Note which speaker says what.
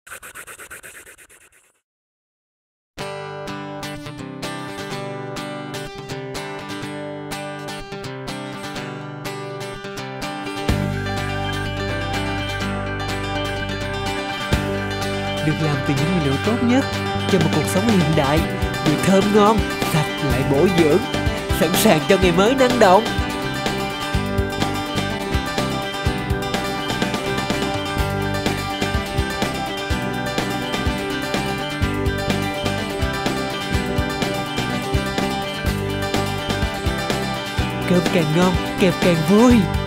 Speaker 1: Được làm từ những nguyên liệu tốt nhất cho một cuộc sống hiện đại, vừa thơm ngon, sạch lại bổ dưỡng, sẵn sàng cho ngày mới năng động. Cơm càng ngon, kẹp càng vui.